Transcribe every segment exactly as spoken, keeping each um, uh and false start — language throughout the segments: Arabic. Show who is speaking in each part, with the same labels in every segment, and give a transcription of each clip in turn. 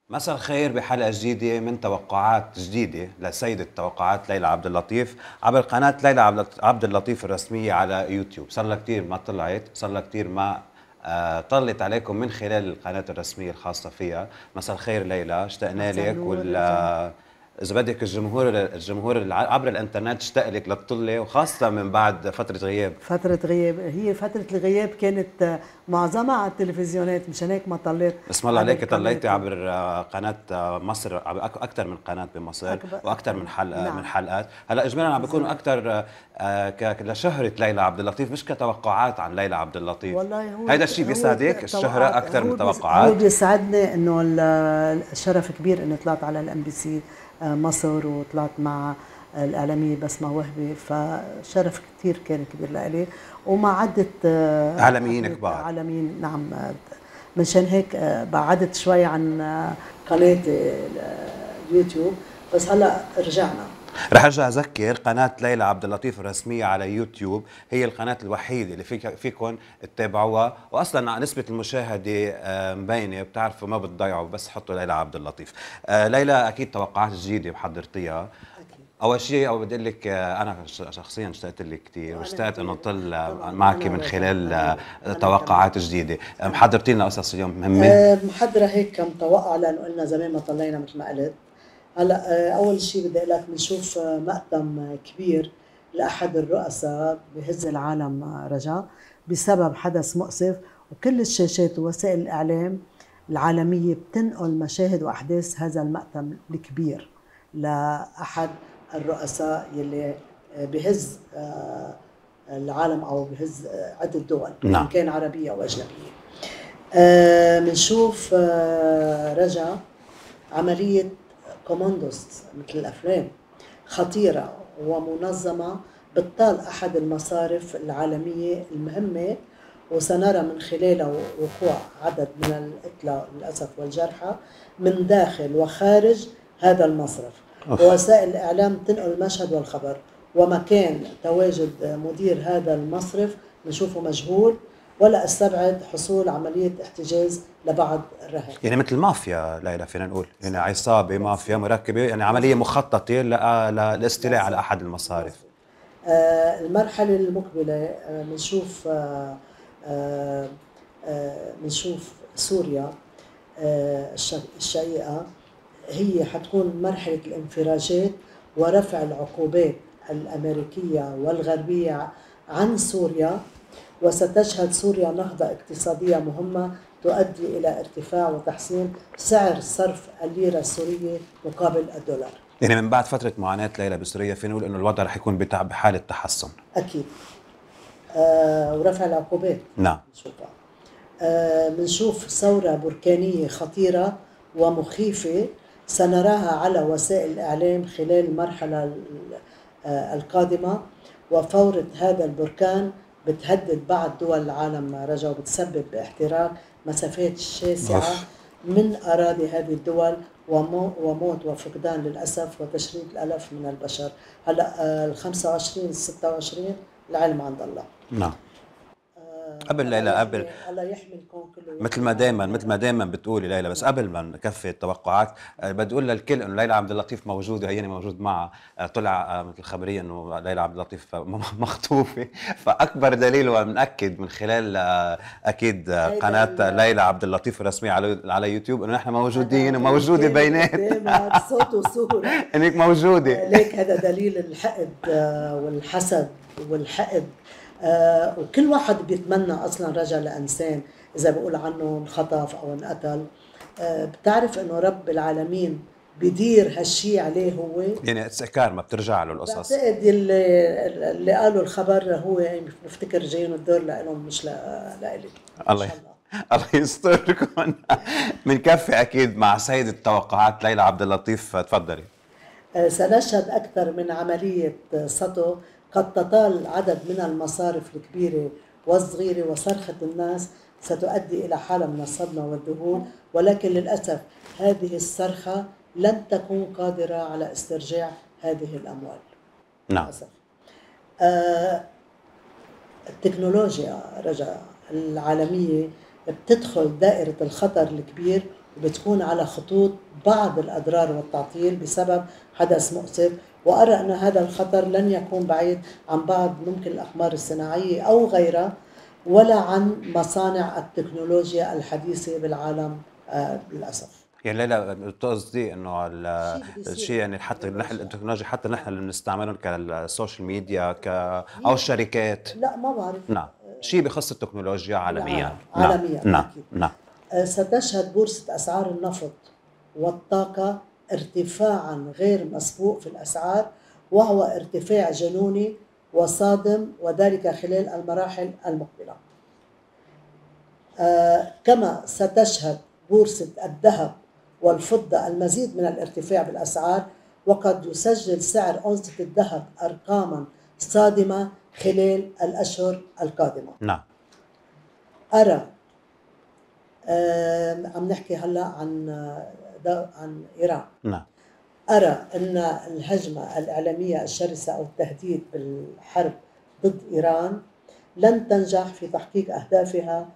Speaker 1: مساء الخير بحلقة جديدة من توقعات جديدة لسيدة توقعات ليلى عبد اللطيف عبر قناة ليلى عبد اللطيف الرسمية على يوتيوب. صار لها كثير ما طلعت، صار لها كثير ما آه، طلت عليكم من خلال القناة الرسمية الخاصة فيها. مساء الخير ليلى، اشتقنا
Speaker 2: مساء
Speaker 1: لك
Speaker 2: النور
Speaker 1: وال
Speaker 2: رجاء.
Speaker 1: آه، إذا بدك الجمهور الجمهور الع- عبر الإنترنت اشتاق لك للطلة، وخاصة من بعد فترة غياب.
Speaker 2: فترة غياب، هي فترة الغياب كانت آه، معظمها على التلفزيونات، مشان هيك ما طليت
Speaker 1: اسم الله
Speaker 2: عبر
Speaker 1: عليك، طليتي
Speaker 2: قناتي.
Speaker 1: عبر آه، قناة آه، مصر، عبر اكثر من قناة بمصر
Speaker 2: أكبر
Speaker 1: واكثر
Speaker 2: أكثر
Speaker 1: من
Speaker 2: من
Speaker 1: حلقة من
Speaker 2: نعم
Speaker 1: حلقات. هلا اجمالا عم بيكونوا
Speaker 2: تلفزيونات.
Speaker 1: اكثر آه، آه، ك- لشهرة ليلى عبد اللطيف، مش كتوقعات عن ليلى عبد اللطيف.
Speaker 2: والله هو
Speaker 1: هيدا الشيء
Speaker 2: هو
Speaker 1: بيسعدك، الشهرة
Speaker 2: توقعات،
Speaker 1: اكثر من
Speaker 2: هو بيس هو
Speaker 1: توقعات؟
Speaker 2: بيسعدني انه ال- الشرف كبير اني طلعت على الام بي سي مصر، وطلعت مع الاعلاميه بسمه وهبي، فشرف كثير كان كبير لإلي، ومع عده آه،
Speaker 1: عالميين
Speaker 2: عده
Speaker 1: كبار.
Speaker 2: عالمين. نعم. آه، منشان هيك آه، بعدت شوي عن آه، قناتي اليوتيوب، بس هلا رجعنا.
Speaker 1: رح ارجع اذكر قناة ليلى عبد اللطيف الرسمية على يوتيوب هي القناة الوحيدة اللي فيك فيكم تتابعوها، واصلا نسبة المشاهدة آه، مبينة، بتعرفوا ما بتضيعوا بس حطوا ليلى عبد اللطيف. آه، ليلى اكيد توقعات جديدة محضرتيها.
Speaker 2: اكيد.
Speaker 1: اول شيء او بدي اقول لك آه، انا ش- شخصيا اشتقت لك كثير،
Speaker 2: وانا
Speaker 1: واشتقت انه
Speaker 2: كثير
Speaker 1: اطل آه،
Speaker 2: طبعا،
Speaker 1: معك
Speaker 2: وانا
Speaker 1: من
Speaker 2: رجاء
Speaker 1: خلال
Speaker 2: انا
Speaker 1: آه،
Speaker 2: وانا كمان.
Speaker 1: توقعات جديده. آه،
Speaker 2: انا
Speaker 1: محضرتي لنا قصص اليوم مهمه.
Speaker 2: أه محضرة هيك كم توقع، لأنه قلنا زمان ما طلعنا مثل ما قلت. هلا أه أول شيء بدي أقول لك، بنشوف آه، مقدم آه، كبير لأحد الرؤساء بهز العالم آه، رجاء، بسبب حدث مؤسف، وكل الشاشات ووسائل الإعلام العالمية بتنقل مشاهد وأحداث هذا المقدم الكبير لأحد الرؤساء يلي آه، بهز آه، العالم، أو بهز آه، عدة دول، إن
Speaker 1: نعم.
Speaker 2: كان عربية أو أجنبية. آه بنشوف آه رجا عملية كوماندوس مثل الأفلام، خطيرة ومنظمة، بتطال أحد المصارف العالمية المهمة، وسنرى من خلالها وقوع عدد من القتلى للأسف والجرحى من داخل وخارج هذا المصرف.
Speaker 1: أوف.
Speaker 2: ووسائل الإعلام تنقل المشهد والخبر، ومكان تواجد مدير هذا المصرف نشوفه مجهول، ولا استبعد حصول عملية احتجاز لبعض الرهائن.
Speaker 1: يعني مثل مافيا ليلى، فينا نقول يعني
Speaker 2: صح.
Speaker 1: عصابه مافيا
Speaker 2: بالضبط.
Speaker 1: مركبه، يعني عمليه
Speaker 2: مظبوط.
Speaker 1: مخططه ل- للاستيلاء على
Speaker 2: بالضبط.
Speaker 1: احد المصارف.
Speaker 2: مظبوط. آه المرحلة المقبلة آه بنشوف آه آه آه بنشوف سوريا آه الش- الشقيقة، هي حتكون مرحلة الانفراجات ورفع العقوبات الأمريكية والغربية عن سوريا، وستشهد سوريا نهضة اقتصادية مهمة تؤدي إلى ارتفاع وتحسين سعر صرف الليرة السورية مقابل الدولار.
Speaker 1: يعني من بعد فتره معاناه ليلى بسوريا فينا نقول انه الوضع رح يكون بتع- بحاله تحسن.
Speaker 2: أكيد. آه ورفع العقوبات
Speaker 1: نعم.
Speaker 2: بنشوفها. آه بنشوف ثورة بركانية خطيرة ومخيفة سنراها على وسائل الإعلام خلال المرحلة ال- آه القادمة، وفورة هذا البركان بتهدد بعض دول العالم رجا، وبتسبب باحتراق مسافات شاسعة
Speaker 1: اوف.
Speaker 2: من أراضي هذه الدول، ومو- وموت وفقدان للأسف وتشريد الألف من البشر. هلا آه، ال خمسة وعشرين ستة وعشرين العلم عند الله.
Speaker 1: نعم.
Speaker 2: آه،
Speaker 1: قبل
Speaker 2: الله
Speaker 1: ليلى، قبل
Speaker 2: يحمي الله يحمي الكون كله
Speaker 1: مثل
Speaker 2: ويحمي
Speaker 1: ما دائما
Speaker 2: العالم يا
Speaker 1: مثل
Speaker 2: رب.
Speaker 1: ما دائما بتقولي ليلى، بس
Speaker 2: نعم.
Speaker 1: قبل ما نكفي التوقعات أه بدي اقول للكل انه ليلى عبد اللطيف موجوده، هيني موجود معها. أه طلع أه مثل خبريه انه ليلى عبد اللطيف م- مخطوفه. فاكبر دليل ومنأكد من خلال أه اكيد آه،
Speaker 2: هيدا
Speaker 1: قناه ليلى
Speaker 2: ال-
Speaker 1: عبد اللطيف الرسميه على على يوتيوب انه نحن موجودين
Speaker 2: هذا
Speaker 1: وموجوده
Speaker 2: الكاميرا
Speaker 1: بينات.
Speaker 2: قدامك صوت وصورة.
Speaker 1: انك موجوده.
Speaker 2: آه، ليك هذا دليل الحقد آه، والحسد والحقد. آه، وكل واحد بيتمنى اصلا رجع لانسان اذا بقول عنه انخطف او انقتل. آه، بتعرف انه رب العالمين بيدير هالشي عليه هو.
Speaker 1: يعني اتس ما بترجع له القصص.
Speaker 2: بعتقد اللي اللي قالوا الخبر هو بفتكر جايين الدور لهم، مش ل- لإلي ان
Speaker 1: الله
Speaker 2: شاء الله.
Speaker 1: الله يستركم. بنكفي اكيد مع سيد التوقعات ليلى عبد اللطيف، تفضلي.
Speaker 2: آه، سنشهد أكثر من عملية سطو قد تطال عدد من المصارف الكبيرة والصغيرة، وصرخة الناس ستؤدي إلى حالة من الصدمة والذهول، ولكن للأسف هذه الصرخة لن تكون قادرة على استرجاع هذه الأموال
Speaker 1: نعم.
Speaker 2: للأسف. آه، التكنولوجيا رجع العالمية بتدخل دائرة الخطر الكبير، بتكون على خطوط بعض الأضرار والتعطيل بسبب حدث مؤسف، وأرى أن هذا الخطر لن يكون بعيد عن بعض ممكن الأقمار الصناعية أو غيرها، ولا عن مصانع التكنولوجيا الحديثة بالعالم آه للأسف.
Speaker 1: يعني ليلى بتقصدي انه ال-
Speaker 2: شيء بده
Speaker 1: الشيء
Speaker 2: يصير
Speaker 1: يعني حتى نحن
Speaker 2: بالاشياء
Speaker 1: التكنولوجيا حتى نحن اللي بنستعملهم كالسوشيال ميديا ك او
Speaker 2: هي
Speaker 1: الشركات.
Speaker 2: لا ما بعرف.
Speaker 1: نعم، شيء بخص التكنولوجيا عالميا.
Speaker 2: بالعالم
Speaker 1: نعم
Speaker 2: عالميا
Speaker 1: نعم
Speaker 2: أكيد.
Speaker 1: نعم.
Speaker 2: آه، ستشهد بورصة أسعار النفط والطاقة ارتفاعا غير مسبوق في الأسعار، وهو ارتفاع جنوني وصادم، وذلك خلال المراحل المقبلة. آه، كما ستشهد بورصة الذهب والفضة المزيد من الارتفاع بالأسعار، وقد يسجل سعر أونصة الذهب أرقاما صادمة خلال الأشهر القادمة.
Speaker 1: نعم.
Speaker 2: أرى آه، عم نحكي هلا عن آه، عن إيران.
Speaker 1: نعم.
Speaker 2: أرى أن الهجمة الإعلامية الشرسة أو التهديد بالحرب ضد إيران لن تنجح في تحقيق أهدافها،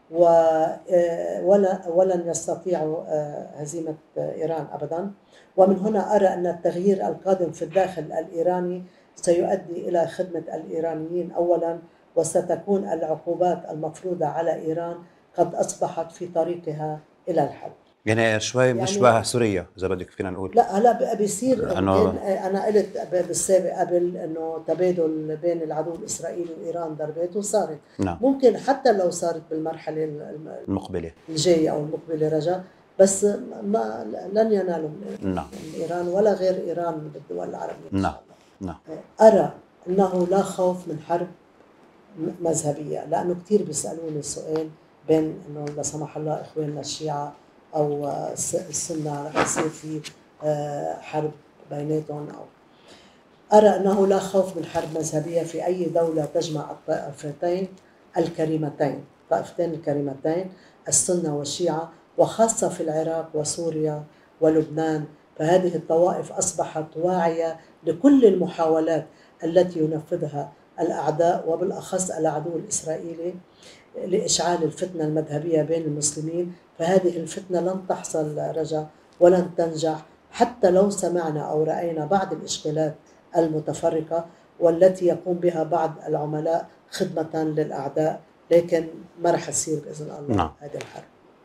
Speaker 2: ولا ولن يستطيعوا هزيمة إيران أبدا. ومن هنا أرى أن التغيير القادم في الداخل الإيراني سيؤدي إلى خدمة الإيرانيين أولا، وستكون العقوبات المفروضة على إيران قد أصبحت في طريقها إلى الحل.
Speaker 1: يعني شوي
Speaker 2: يعني
Speaker 1: بنشبه سوريا اذا بدك فينا نقول.
Speaker 2: لا هلا بقى بيصير
Speaker 1: أنه
Speaker 2: انا قلت بالسابق قبل انه تبادل بين العدو الاسرائيلي وايران ضربات وصارت.
Speaker 1: نعم.
Speaker 2: ممكن حتى لو صارت بالمرحله
Speaker 1: المقبله
Speaker 2: الجايه او المقبله رجاء، بس ما لن ينالوا
Speaker 1: نعم.
Speaker 2: من ايران ولا غير ايران بالدول العربيه ان
Speaker 1: نعم
Speaker 2: شاء الله.
Speaker 1: نعم.
Speaker 2: ارى انه لا خوف من حرب مذهبيه، لانه كثير بيسالوني السؤال بين انه لا سمح الله اخواننا الشيعه او السنه رح يصير في حرب بيناتهم، او ارى انه لا خوف من حرب مذهبيه في اي دوله تجمع الطائفتين الكريمتين، الطائفتين الكريمتين السنه والشيعه، وخاصه في العراق وسوريا ولبنان، فهذه الطوائف اصبحت واعيه لكل المحاولات التي ينفذها الاعداء وبالاخص العدو الاسرائيلي لإشعال الفتنة المذهبية بين المسلمين. فهذه الفتنة لن تحصل رجاء ولن تنجح حتى لو سمعنا أو رأينا بعض الإشكالات المتفرقة والتي يقوم بها بعض العملاء خدمة للأعداء، لكن ما رح يصير بإذن الله. نعم. هذه الحرب.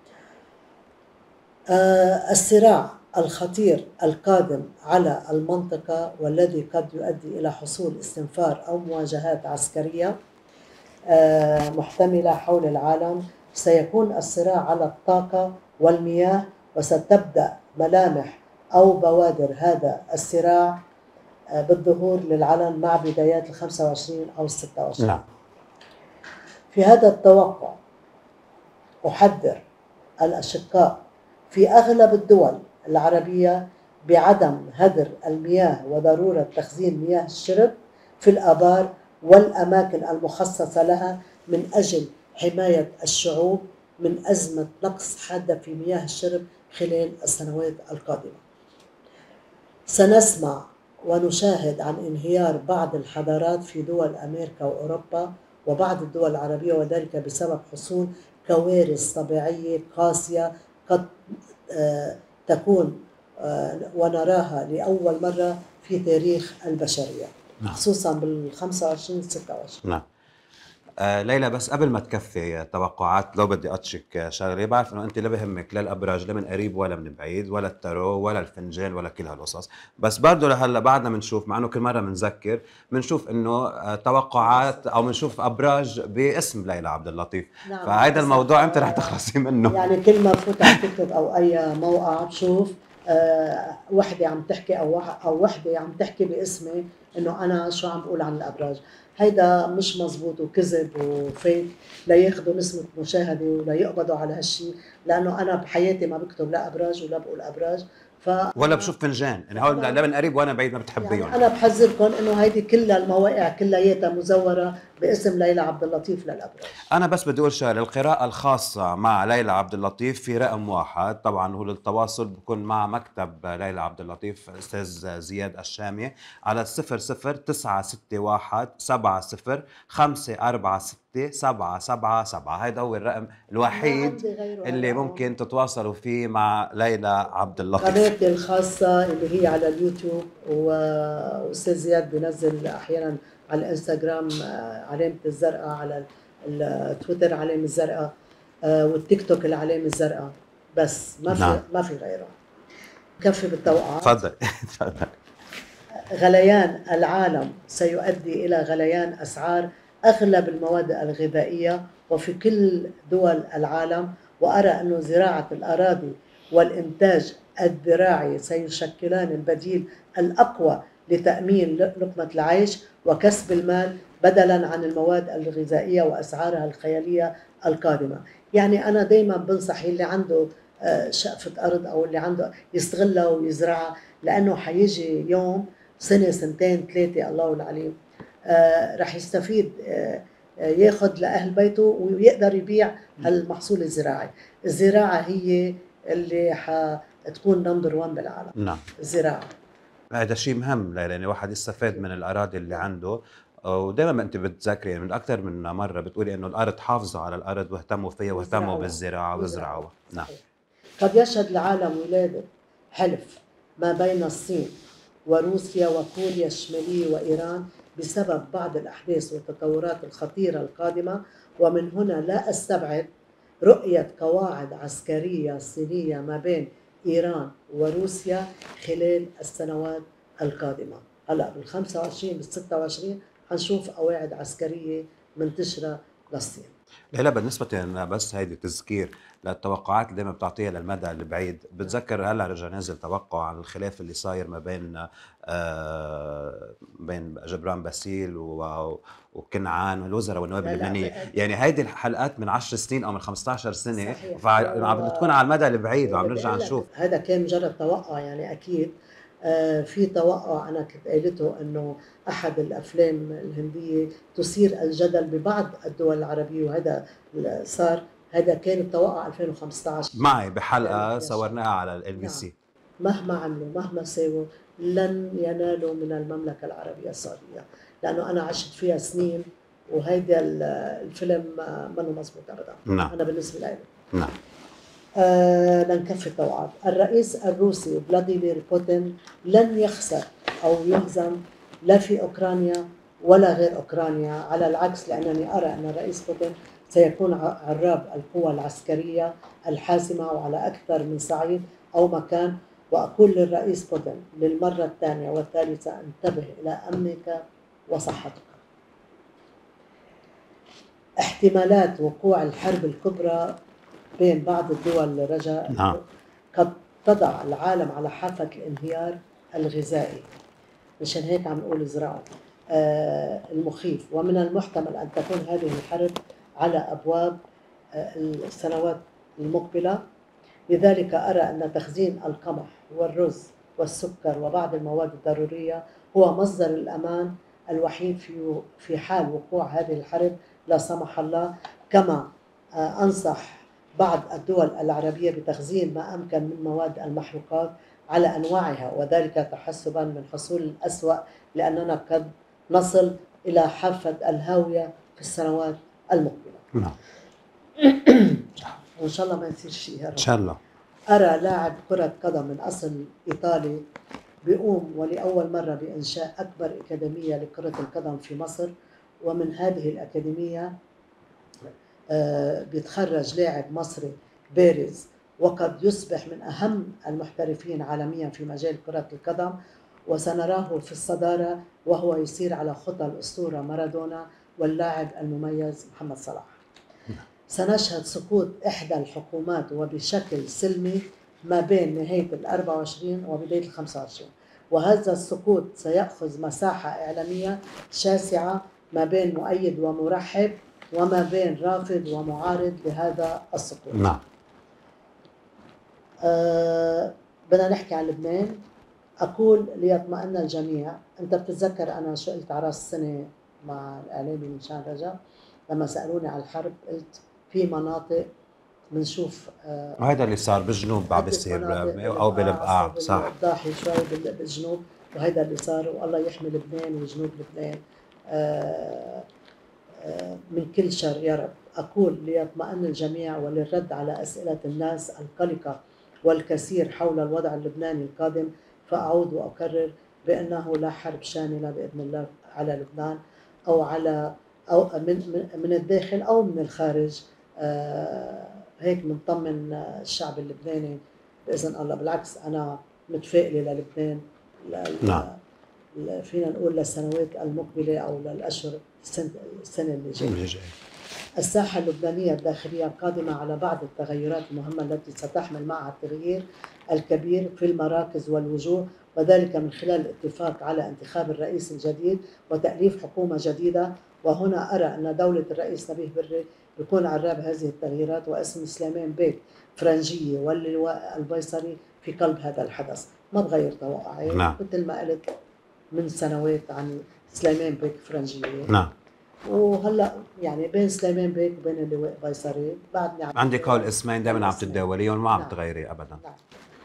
Speaker 2: آه الصراع الخطير القادم على المنطقة والذي قد يؤدي إلى حصول استنفار أو مواجهات عسكرية محتملة حول العالم سيكون الصراع على الطاقة والمياه، وستبدأ ملامح أو بوادر هذا الصراع بالظهور للعلن مع بدايات الخمسة وعشرين أو الستة وعشرين. نعم. في هذا التوقع أحذر الأشقاء في أغلب الدول العربية بعدم هدر المياه وضرورة تخزين مياه الشرب في الآبار والأماكن المخصصة لها من أجل حماية الشعوب من أزمة نقص حادة في مياه الشرب خلال السنوات القادمة. سنسمع ونشاهد عن انهيار بعض الحضارات في دول أمريكا وأوروبا وبعض الدول العربية، وذلك بسبب حصول كوارث طبيعية قاسية قد تكون ونراها لأول مرة في تاريخ البشرية. نعم. خصوصا بالخمسة وعشرين ستة وعشرين.
Speaker 1: نعم. آه ليلى، بس قبل ما تكفي توقعات لو بدي أتشك شغله، بعرف انه انت لا بهمك لا الابراج لا من قريب ولا من بعيد ولا التارو ولا الفنجان ولا كل هالقصص، بس برضه لهلا بعدنا بنشوف، مع انه كل مره بنذكر بنشوف انه آه توقعات او بنشوف ابراج باسم ليلى عبد اللطيف. نعم. فهذا الموضوع امتى رح تخلصي منه؟
Speaker 2: يعني كل ما بفوت على تيك توك او اي موقع بشوف آه وحده عم تحكي او او وحده عم تحكي باسمي انه انا شو عم بقول عن الابراج. هيدا مش مزبوط وكذب وفيك لياخذوا نسبة مشاهدة ولا يقبضوا على هالشيء، لأنه أنا بحياتي ما بكتب لا أبراج ولا بقول أبراج. ف
Speaker 1: ولا بشوف فنجان، يعني هول لا من قريب وانا بعيد ما بتحبيهم.
Speaker 2: يعني أنا بحذركم إنه هيدي كلها المواقع كلياتها مزورة باسم ليلى عبد اللطيف للأبراج.
Speaker 1: أنا بس بدي أقول شغلة، القراءة الخاصة مع ليلى عبد اللطيف في رقم واحد، طبعا هو للتواصل بكون مع مكتب ليلى عبد اللطيف أستاذ زياد الشامي على صفر صفر تسعة ستة واحد سبعة صفر خمسة أربعة ستة سبعة سبعة سبعة. هيدا هو الرقم
Speaker 2: ما
Speaker 1: الوحيد
Speaker 2: عندي غيره
Speaker 1: اللي
Speaker 2: هلا.
Speaker 1: ممكن تتواصلوا فيه مع ليلى عبد اللطيف.
Speaker 2: قناتي الخاصة اللي هي على اليوتيوب، وأستاذ زياد بينزل أحيانا على الانستغرام آه، علامة الزرقاء، على التويتر علامة الزرقاء، آه، والتيك توك العلامة الزرقاء. بس ما في
Speaker 1: نعم.
Speaker 2: ما في غيره. كفي بالتوقعات.
Speaker 1: تفضل تفضل.
Speaker 2: غليان العالم سيؤدي إلى غليان أسعار أغلب المواد الغذائية وفي كل دول العالم، وأرى أن زراعة الأراضي والإنتاج الزراعي سيشكلان البديل الأقوى لتأمين لقمة العيش وكسب المال بدلاً عن المواد الغذائية وأسعارها الخيالية القادمة. يعني أنا دايماً بنصح اللي عنده آه، شقفة أرض أو اللي عنده يستغلها ويزرعها، لأنه حيجي يوم سنة سنتين ثلاثة الله العليم آه رح يستفيد، آه ياخذ لأهل بيته ويقدر يبيع هالمحصول الزراعي. الزراعة هي اللي حتكون نمبر وان بالعالم.
Speaker 1: نعم.
Speaker 2: الزراعة
Speaker 1: هذا شيء مهم، لأن الواحد يستفاد من الأراضي اللي عنده. ودائما أنت بتذكري يعني من أكثر من مرة بتقولي إنه الأرض حافظوا على الأرض واهتموا فيها واهتموا بالزراعة وزرعوها. نعم.
Speaker 2: قد يشهد العالم ولادة حلف ما بين الصين وروسيا وكوريا الشمالية وإيران بسبب بعض الأحداث والتطورات الخطيرة القادمة، ومن هنا لا أستبعد رؤية قواعد عسكرية صينية ما بين إيران وروسيا خلال السنوات القادمة. هلأ بالخمسة وعشرين بالستة وعشرين حنشوف قواعد عسكرية منتشرة للصين.
Speaker 1: هلا بالنسبة لنا بس هيدي تذكير للتوقعات اللي دائما بتعطيها للمدى البعيد. بتذكر هلا رجع نازل توقع عن الخلاف اللي صاير ما بين آه بين جبران باسيل وكنعان والوزراء والنواب اللبنانية. يعني هيدي الحلقات من عشر سنين او من خمسة عشر سنة، فعم بتكون على المدى البعيد وعم نرجع نشوف.
Speaker 2: هذا كان مجرد توقع يعني اكيد. آه في توقع انا كنت قايلته انه احد الافلام الهنديه تثير الجدل ببعض الدول العربيه، وهذا صار. هذا كان التوقع ألفين وخمسة عشر
Speaker 1: معي بحلقه صورناها على ال بي سي.
Speaker 2: مهما عملوا مهما ساووا لن ينالوا من المملكه العربيه السعوديه، لانه انا عشت فيها سنين وهيدا الفيلم ما له مزبوط ابدا.
Speaker 1: نعم.
Speaker 2: انا بالنسبه لي
Speaker 1: نعم.
Speaker 2: آه لنكفي التوعات. الرئيس الروسي فلاديمير بوتين لن يخسر أو يهزم لا في أوكرانيا ولا غير أوكرانيا، على العكس، لأنني أرى أن الرئيس بوتين سيكون عراب القوى العسكرية الحاسمة وعلى أكثر من صعيد أو مكان. وأقول للرئيس بوتين للمرة الثانية والثالثة: انتبه إلى أمنك وصحتك. احتمالات وقوع الحرب الكبرى بين بعض الدول رجاء
Speaker 1: نعم.
Speaker 2: قد تضع العالم على حافة الانهيار الغذائي، مشان هيك عم نقول زراعة آه المخيف. ومن المحتمل أن تكون هذه الحرب على أبواب آه السنوات المقبلة. لذلك أرى أن تخزين القمح والرز والسكر وبعض المواد الضرورية هو مصدر الأمان الوحيد في في حال وقوع هذه الحرب لا سمح الله. كما آه أنصح بعض الدول العربية بتخزين ما أمكن من مواد المحروقات على أنواعها، وذلك تحسبا من حصول الأسوأ، لأننا قد نصل إلى حافة الهاوية في السنوات المقبلة.
Speaker 1: نعم.
Speaker 2: وإن شاء الله ما يصير شيء يا رب.
Speaker 1: إن شاء الله.
Speaker 2: أرى لاعب كرة قدم من أصل إيطالي بيقوم ولأول مرة بإنشاء أكبر أكاديمية لكرة القدم في مصر، ومن هذه الأكاديمية بيتخرج لاعب مصري بارز وقد يصبح من أهم المحترفين عالميا في مجال كرة القدم، وسنراه في الصدارة وهو يسير على خطى الأسطورة مارادونا واللاعب المميز محمد صلاح. سنشهد سقوط إحدى الحكومات وبشكل سلمي ما بين نهاية الأربعة وعشرين وبداية الخمسة وعشرين، وهذا السقوط سيأخذ مساحة إعلامية شاسعة ما بين مؤيد ومرحب وما بين رافض ومعارض لهذا السقوط.
Speaker 1: نعم.
Speaker 2: آه بدنا نحكي عن لبنان. أقول ليطمئن الجميع. أنت بتتذكر أنا شو قلت على راس السنة مع الإعلامي من شان رجب لما سألوني على الحرب؟ قلت في مناطق بنشوف
Speaker 1: وهذا آه اللي صار بالجنوب بعد بيصير او بالبقاع. صح.
Speaker 2: ضاحي شوي بالجنوب، وهيدا اللي صار، والله يحمي لبنان وجنوب لبنان من كل شر يا رب. أقول ليطمئن الجميع وللرد على أسئلة الناس القلقة والكثير حول الوضع اللبناني القادم، فأعود وأكرر بأنه لا حرب شاملة بإذن الله على لبنان أو على أو من من الداخل أو من الخارج. آه هيك بنطمن الشعب اللبناني بإذن الله. بالعكس أنا متفائلة للبنان،
Speaker 1: نعم،
Speaker 2: فينا نقول للسنوات المقبلة أو للأشهر السنة اللي جاية. الساحة اللبنانية الداخلية قادمة على بعض التغيرات المهمة التي ستحمل معها التغيير الكبير في المراكز والوجوه، وذلك من خلال الاتفاق على انتخاب الرئيس الجديد وتأليف حكومة جديدة. وهنا أرى أن دولة الرئيس نبيه بري بيكون عراب هذه التغييرات، واسم سليمان بيك فرنجية واللواء البيصري في قلب هذا الحدث. ما بغير توقعي،
Speaker 1: نعم،
Speaker 2: مثل ما قلت من سنوات عن سليمان بيك فرنجية.
Speaker 1: نعم.
Speaker 2: وهلا يعني بين سليمان بيك وبين اللواء بيصري بعدني
Speaker 1: عندك هول اسمين دائما عم تتداوليهم وما عم
Speaker 2: نعم.
Speaker 1: تغيري ابدا.
Speaker 2: نعم.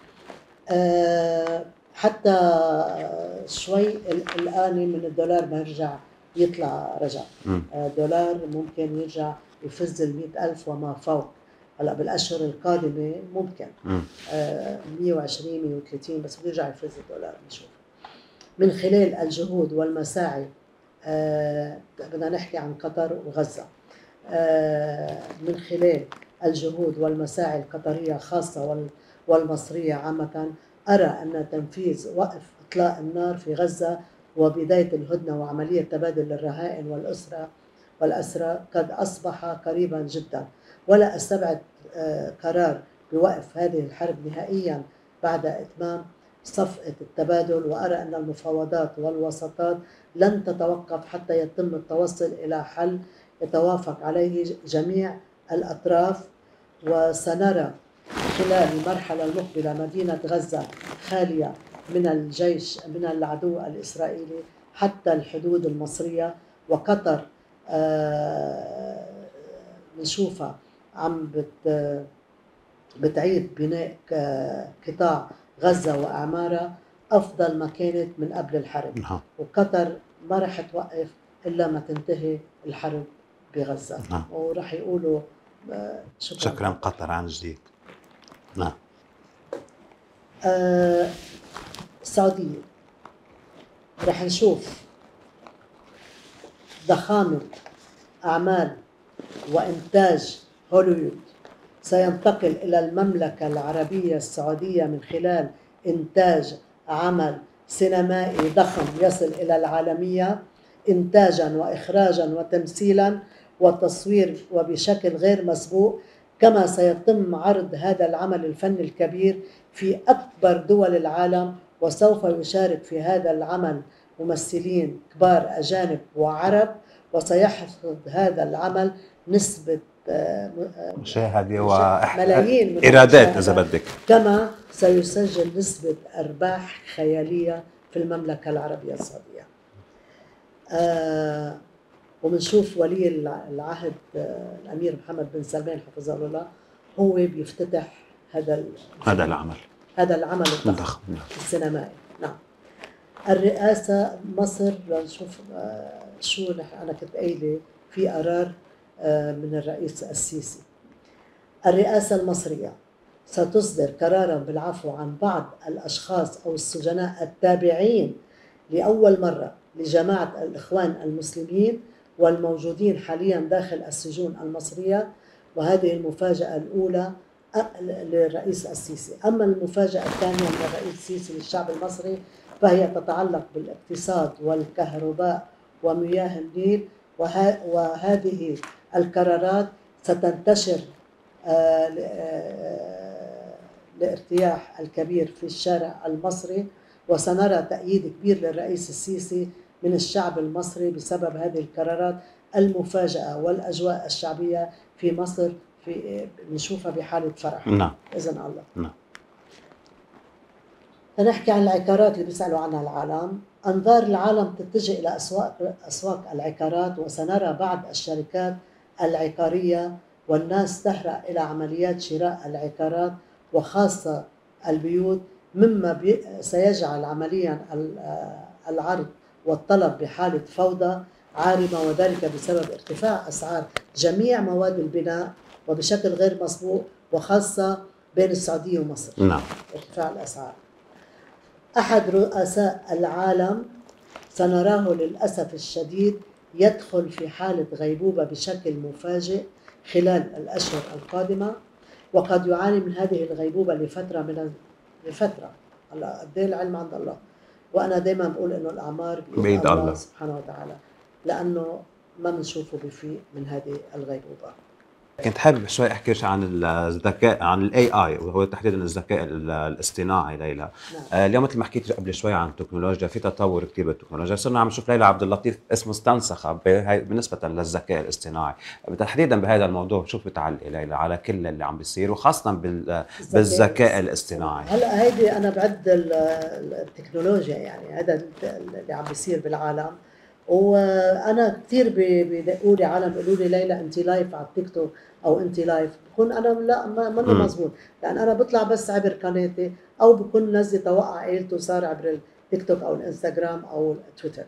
Speaker 2: أه حتى شوي الآن من الدولار ما يرجع يطلع رجع. الدولار أه ممكن يرجع يفز المئة ألف وما فوق. هلا بالأشهر القادمة ممكن أه مئة وعشرين مئة وثلاثين، بس بيرجع يفز الدولار نشوف. من خلال الجهود والمساعي آه بدنا نحكي عن قطر وغزة. آه من خلال الجهود والمساعي القطرية خاصة والمصرية عامة، أرى أن تنفيذ وقف إطلاق النار في غزة وبداية الهدنة وعملية تبادل الرهائن والأسرى والأسرى قد أصبح قريبا جدا، ولا أستبعد آه قرار بوقف هذه الحرب نهائيا بعد إتمام صفقة التبادل. وأرى أن المفاوضات والوساطات لن تتوقف حتى يتم التوصل إلى حل يتوافق عليه جميع الأطراف. وسنرى خلال المرحلة المقبلة مدينة غزة خالية من الجيش من العدو الإسرائيلي حتى الحدود المصرية. وقطر آه نشوفها عم بت بتعيد بناء قطاع غزة وأعمارها أفضل ما كانت من قبل الحرب.
Speaker 1: نعم.
Speaker 2: وقطر ما رح توقف إلا ما تنتهي الحرب بغزة.
Speaker 1: نعم.
Speaker 2: ورح يقولوا
Speaker 1: شكرا, شكرا قطر عن جديد. نعم.
Speaker 2: آه السعودية رح نشوف ضخامة أعمال وإنتاج هوليوود سينتقل إلى المملكة العربية السعودية من خلال إنتاج عمل سينمائي ضخم يصل إلى العالمية إنتاجا وإخراجا وتمثيلا وتصوير وبشكل غير مسبوق. كما سيتم عرض هذا العمل الفني الكبير في أكبر دول العالم، وسوف يشارك في هذا العمل ممثلين كبار أجانب وعرب، وسيحصد هذا العمل نسبة
Speaker 1: مشاهدة
Speaker 2: وملايين من
Speaker 1: إيرادات إذا بدك.
Speaker 2: كما سيسجل نسبة أرباح خيالية في المملكة العربية السعودية. آه ومنشوف ولي العهد آه الأمير محمد بن سلمان حفظه الله هو بيفتتح هذا
Speaker 1: هذا العمل
Speaker 2: هذا العمل الضخم السينمائي. نعم. الرئاسة مصر نشوف آه شو أنا كنت قايلة في قرار آه من الرئيس السيسي. الرئاسة المصرية ستصدر قرارا بالعفو عن بعض الأشخاص أو السجناء التابعين لأول مرة لجماعة الإخوان المسلمين والموجودين حاليا داخل السجون المصرية، وهذه المفاجأة الأولى للرئيس السيسي. أما المفاجأة الثانية من الرئيس السيسي للشعب المصري فهي تتعلق بالاقتصاد والكهرباء ومياه النيل، وهذه القرارات ستنتشر الارتياح الكبير في الشارع المصري، وسنرى تأييد كبير للرئيس السيسي من الشعب المصري بسبب هذه القرارات المفاجئة. والأجواء الشعبية في مصر في نشوفها بحالة فرح.
Speaker 1: نعم.
Speaker 2: إذن الله.
Speaker 1: نعم.
Speaker 2: نحكي عن العقارات اللي بيسألوا عنها العالم. أنظار العالم تتجه إلى أسواق أسواق العقارات، وسنرى بعض الشركات العقارية والناس تهرع إلى عمليات شراء العقارات وخاصة البيوت مما بي سيجعل عمليا العرض والطلب بحالة فوضى عارمة، وذلك بسبب ارتفاع أسعار جميع مواد البناء وبشكل غير مسبوق، وخاصة بين السعودية ومصر.
Speaker 1: نعم.
Speaker 2: ارتفاع الأسعار. أحد رؤساء العالم سنراه للأسف الشديد يدخل في حالة غيبوبة بشكل مفاجئ خلال الأشهر القادمة، وقد يعاني من هذه الغيبوبة لفترة من لفترة. هلا قد ايه العلم عند الله، وأنا دائما بقول إنه الأعمار بإيد الله, الله سبحانه وتعالى، لأنه ما بنشوفه بفيء من هذه الغيبوبة.
Speaker 1: كنت حابب شوي احكي عن الذكاء، عن الاي اي وهو تحديدا الذكاء الاصطناعي ليلى. نعم. آه اليوم مثل ما حكيت قبل شوي عن التكنولوجيا، في تطور كثير بالتكنولوجيا، صرنا عم نشوف ليلى عبد اللطيف اسمه استنسخ بالنسبه للذكاء الاصطناعي. تحديدا بهذا الموضوع شو بتعلقي ليلى على كل اللي عم بيصير وخاصه بالذكاء الاصطناعي؟
Speaker 2: هلا هيدي انا بعد التكنولوجيا، يعني هذا اللي عم بيصير بالعالم. وانا كثير بدقوا لي عالم بيقولوا لي ليلى انت لايف على التيك توك او انت لايف، بكون انا لا ما منه مزبوط، لان انا بطلع بس عبر قناتي او بكون منزل توقع عائلته صار عبر التيك توك او الانستغرام او التويتر.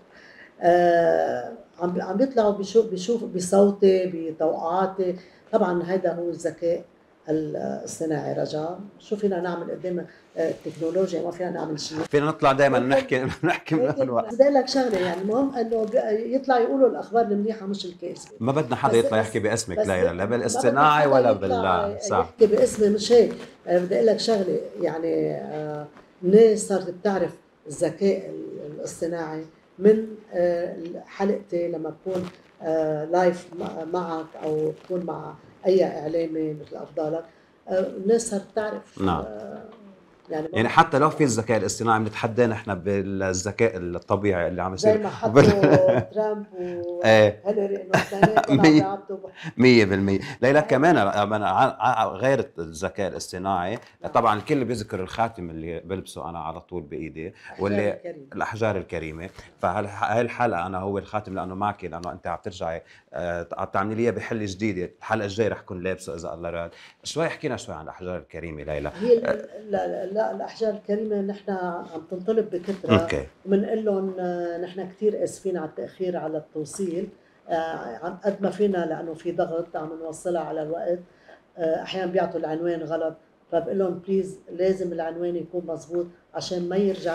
Speaker 2: آه عم عم بيطلعوا بيشوف بيشوف بصوتي بتوقعاتي. طبعا هذا هو الذكاء الصناعي. رجاء شو فينا نعمل قدام التكنولوجيا؟ ما فينا نعمل شيء،
Speaker 1: فينا نطلع دائما نحكي نحكي من
Speaker 2: الوقت. بدي لك شغله، يعني المهم انه يطلع يقولوا الاخبار المنيحه مش الكاذبه.
Speaker 1: ما بدنا حدا يطلع يحكي باسمك ليلى، لا بالاصطناعي ولا بال
Speaker 2: صح يحكي باسمي، مش هيك. بدي اقول لك شغله، يعني الناس صارت بتعرف الذكاء الاصطناعي من حلقتي لما بكون لايف معك او بكون مع اي اعلامي مثل افضالك. الناس صارت تعرف.
Speaker 1: نعم. يعني, يعني حتى لو في الذكاء الاصطناعي بنتحدى نحن بالذكاء الطبيعي اللي عم يصير،
Speaker 2: زي ما حطوا ترامب وهيلاري انه
Speaker 1: مية بالمية. ليلى كمان غير الذكاء الاصطناعي، طبعا الكل بيذكر الخاتم اللي بلبسه انا على طول بايدي، واللي الكريمة. الاحجار الكريمه. فهاي الحلقه انا هو الخاتم لانه معك، لانه انت عم ترجعي عم تعملي لي بحله جديده. الحلقه الجايه رح كون لابسه اذا الله راد. شوي حكينا شوي عن الاحجار الكريمه ليلى.
Speaker 2: هي لا لا الاحجار الكريمه نحن عم تنطلب بكثره.
Speaker 1: اوكي.
Speaker 2: وبنقول لهم نحن كثير اسفين على التاخير على التوصيل، قد ما فينا لانه في ضغط عم نوصلها على الوقت. احيانا بيعطوا العنوان غلط، فبقول لهم بليز لازم العنوان يكون مزبوط عشان ما يرجع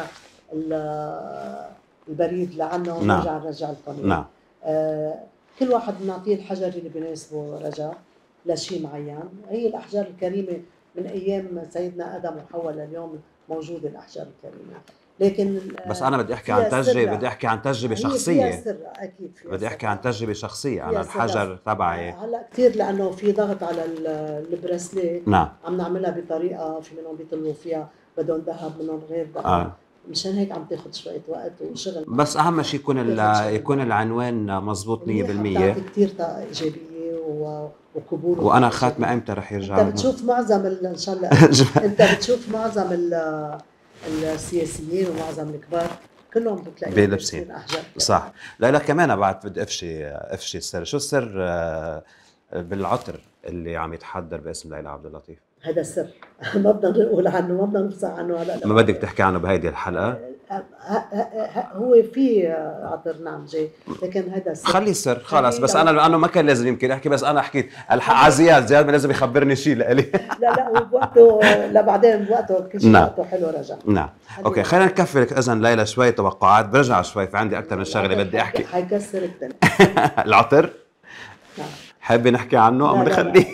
Speaker 2: البريد لعنا ونرجع نرجع القناه.
Speaker 1: نعم.
Speaker 2: كل واحد بنعطيه الحجر اللي بيناسبه رجاء لشيء معين. هي الاحجار الكريمه من ايام سيدنا ادم وحواء لليوم موجوده الاحجار الكريمه، لكن
Speaker 1: بس انا بدي احكي عن تجربه، بدي احكي عن تجربه شخصيه.
Speaker 2: فيها سر اكيد فيها
Speaker 1: بدي احكي عن تجربه شخصيه. انا الحجر تبعي
Speaker 2: هلا كثير لانه في ضغط على البراسلي.
Speaker 1: نعم.
Speaker 2: عم نعملها بطريقه في منهم بيطلبوا فيها بدهم ذهب، منهم غير ذهب. آه. مشان هيك عم تاخذ شويه وقت وشغل.
Speaker 1: بس اهم شيء يكون يكون العنوان مضبوط مية بالمية.
Speaker 2: كثير طاقه ايجابيه وقبول.
Speaker 1: وانا خاتمه امتى رح يرجع؟
Speaker 2: انت بتشوف معظم ان شاء الله انت بتشوف معظم السياسيين ومعظم الكبار كلهم بتلاقيهم
Speaker 1: لابسين احجار. صح. لا لا كمان بعد بدي افشي افشي السر. شو السر بالعطر اللي عم يتحضر باسم ليلى عبد اللطيف؟
Speaker 2: هذا السر ما بدنا نقول عنه، ما بدنا نفصح عنه هلا.
Speaker 1: ما بدك تحكي عنه بهيدي الحلقه؟
Speaker 2: هو في عطر نعم جاي، لكن هذا السر
Speaker 1: خليه سر خلص. بس انا لانه ما كان لازم يمكن احكي، بس انا حكيت على زياد. زياد ما لازم يخبرني شيء لإلي.
Speaker 2: لا لا هو بوقته لبعدين بوقته كل شيء وقته حلو رجع.
Speaker 1: نعم. اوكي خلينا نكفي لك اذا ليلى شوي توقعات. برجع شوي في عندي اكثر من شغله بدي احكي.
Speaker 2: حيكسر الدنيا.
Speaker 1: العطر
Speaker 2: نعم.
Speaker 1: حابه نحكي عنه ام نخليه؟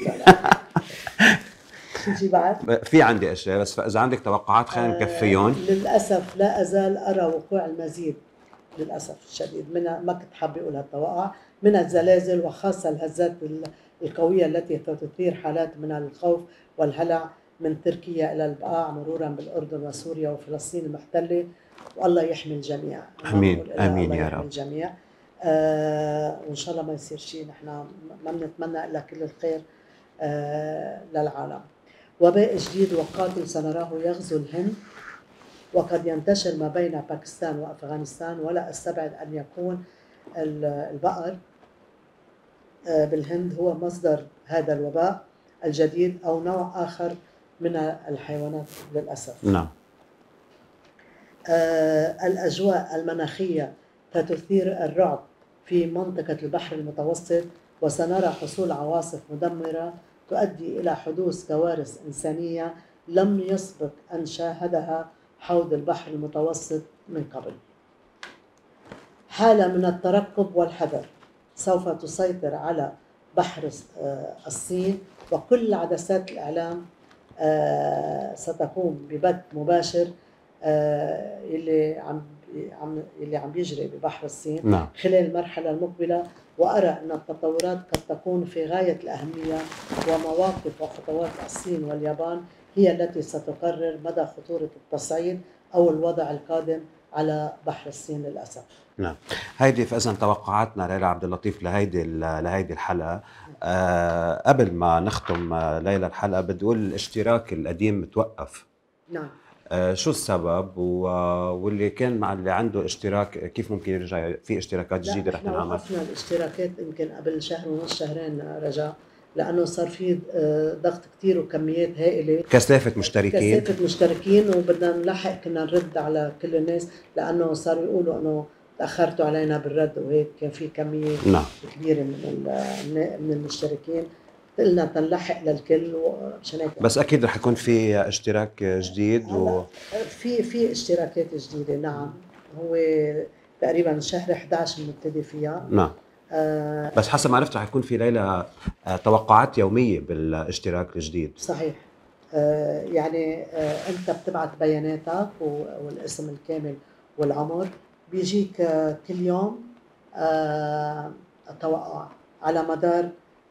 Speaker 2: شو بعد؟
Speaker 1: في عندي اشياء بس اذا عندك توقعات خلينا نكفيهم.
Speaker 2: آه للاسف لا ازال ارى وقوع المزيد للاسف الشديد من، ما كنت حابه اقول هالتوقع، من الزلازل وخاصه الهزات القويه التي تثير حالات من الخوف والهلع من تركيا الى البقاع مرورا بالاردن وسوريا وفلسطين المحتله. والله يحمي الجميع.
Speaker 1: امين امين يا رب.
Speaker 2: الجميع. آه وان شاء الله ما يصير شيء. نحن ما بنتمنى الا كل الخير آه للعالم. وباء جديد وقاتل سنراه يغزو الهند وقد ينتشر ما بين باكستان وأفغانستان، ولا أستبعد أن يكون البقر بالهند هو مصدر هذا الوباء الجديد أو نوع آخر من الحيوانات للأسف.
Speaker 1: نعم.
Speaker 2: آه الأجواء المناخية ستثير الرعب في منطقة البحر المتوسط، وسنرى حصول عواصف مدمرة تؤدي إلى حدوث كوارث إنسانية لم يسبق أن شاهدها حوض البحر المتوسط من قبل. حالة من الترقب والحذر سوف تسيطر على بحر الصين، وكل عدسات الإعلام ستقوم ببث مباشر اللي عم عم اللي عم بيجري ببحر الصين.
Speaker 1: نعم.
Speaker 2: خلال المرحلة المقبلة، وأرى أن التطورات قد تكون في غاية الأهمية، ومواقف وخطوات الصين واليابان هي التي ستقرر مدى خطورة التصعيد أو الوضع القادم على بحر الصين للأسف.
Speaker 1: نعم. هيدي فإذا توقعاتنا ليلى عبد اللطيف لهيدي لهيدي الحلقة. أه قبل ما نختم ليلى الحلقة بدي أقول الاشتراك القديم متوقف.
Speaker 2: نعم.
Speaker 1: أه شو السبب؟ واللي كان مع اللي عنده اشتراك كيف ممكن يرجع في اشتراكات جديدة رح تنعمل؟
Speaker 2: احنا وقفنا الاشتراكات يمكن قبل شهر ونص شهرين رجاء، لأنه صار في ضغط كتير وكميات هائلة،
Speaker 1: كثافة مشتركين
Speaker 2: كثافة مشتركين، وبدنا نلحق كنا نرد على كل الناس، لأنه صاروا يقولوا أنه تأخرتوا علينا بالرد، وهيك كان في كمية
Speaker 1: نعم.
Speaker 2: كبيرة من من المشتركين، قلنا تنلحق للكل ومشان هيك.
Speaker 1: بس أكيد رح يكون في اشتراك جديد و...
Speaker 2: في في اشتراكات جديدة. نعم. هو تقريبا شهر إحدى عشر بنبتدي فيها.
Speaker 1: نعم. آه بس حسب ما عرفت رح يكون في ليلى آه توقعات يومية بالاشتراك الجديد.
Speaker 2: صحيح. آه يعني آه أنت بتبعت بياناتك والاسم الكامل والعمر، بيجيك آه كل يوم آه توقع على مدار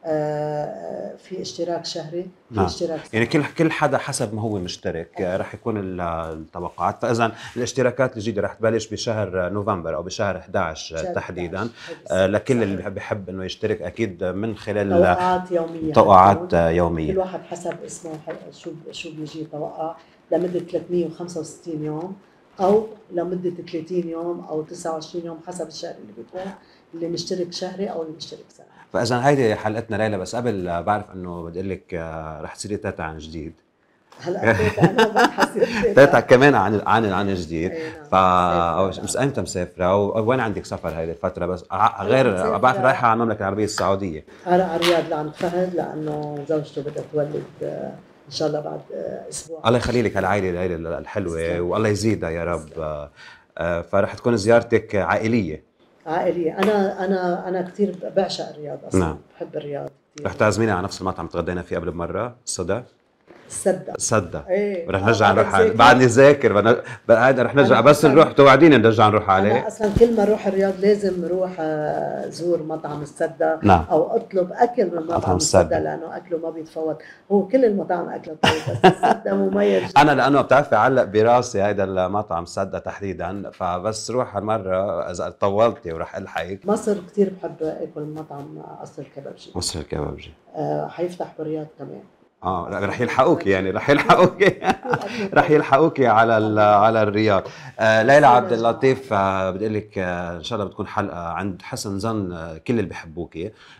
Speaker 2: آه في اشتراك شهري، في
Speaker 1: نعم.
Speaker 2: اشتراك
Speaker 1: يعني كل كل حدا حسب ما هو مشترك آه. رح يكون التوقعات. فاذا الاشتراكات الجديده رح تبلش بشهر نوفمبر او بشهر إحدى عشر تحديدا آه لكل اللي بحب انه يشترك اكيد من خلال
Speaker 2: توقعات يوميه.
Speaker 1: توقعات يوميه،
Speaker 2: كل واحد حسب اسمه شو شو بيجي توقع لمده ثلاثمية وخمسة وستين يوم او لمده ثلاثين يوم او تسعة وعشرين يوم حسب الشهر اللي بيكون، اللي مشترك شهري او اللي مشترك سنه.
Speaker 1: فاذا هيدي حلقتنا ليلى. بس قبل بعرف انه بدي اقول لك رح تصيري تاتا عن جديد.
Speaker 2: هلا تاتا انا حسيت
Speaker 1: تاتا كمان عن عن عن جديد. ف
Speaker 2: مش
Speaker 1: امتى مسافره وين عندك سفر هيدي الفتره؟ بس غير بعرف رايحه على المملكه العربيه السعوديه.
Speaker 2: انا على الرياض لعند فهد، لانه زوجته بدها تولد ان شاء الله بعد اسبوع.
Speaker 1: الله يخلي لك هالعائله الحلوه والله يزيدها يا رب. فرح تكون زيارتك عائليه.
Speaker 2: عائليه. انا انا انا كثير بعشق الرياض اصلا.
Speaker 1: نعم.
Speaker 2: بحب الرياض كثير.
Speaker 1: رح تعزمينا على نفس المطعم تغدينا فيه قبل بمره، الصدى.
Speaker 2: السدة.
Speaker 1: السدة.
Speaker 2: ايه.
Speaker 1: رح نرجع نروح عليه. بعدني ذاكر هذا رح نرجع بس نروح توعديني نرجع نروح عليه.
Speaker 2: انا اصلا كل ما اروح الرياض لازم اروح ازور مطعم السدة.
Speaker 1: نعم.
Speaker 2: او اطلب اكل من مطعم, مطعم السدة، لانه اكله ما بيتفوت. هو كل المطاعم اكله طيب بس السدة مميز.
Speaker 1: انا لانه بتعرفي علق براسي هيدا المطعم السدة تحديدا، فبس روح هالمره اذا طولتي ورح الحقك.
Speaker 2: مصر كثير بحب اكل مطعم قصر الكبابجي.
Speaker 1: قصر الكبابجي
Speaker 2: آه حيفتح بالرياض كمان.
Speaker 1: اه رح يلحقوك يعني رح يلحقوك رح يلحقوك على على الرياض. آه ليلى عبد اللطيف آه بدي اقول لك آه ان شاء الله بتكون حلقه عند حسن ظن آه كل اللي بحبوك،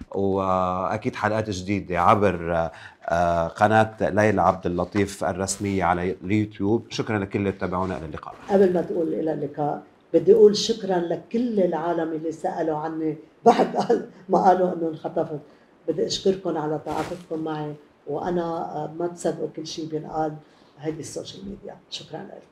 Speaker 1: واكيد حلقات جديده عبر آه قناه ليلى عبد اللطيف الرسميه على اليوتيوب. شكرا لكل اللي تابعونا. الى اللقاء.
Speaker 2: قبل ما تقول الى اللقاء بدي اقول شكرا لكل العالم اللي سالوا عني بعد ما قالوا انه انخطفت. بدي اشكركم على تعاطفكم معي، وانا ما تصدقوا كل شيء بينقال هيدي السوشيال ميديا. شكرا لكم.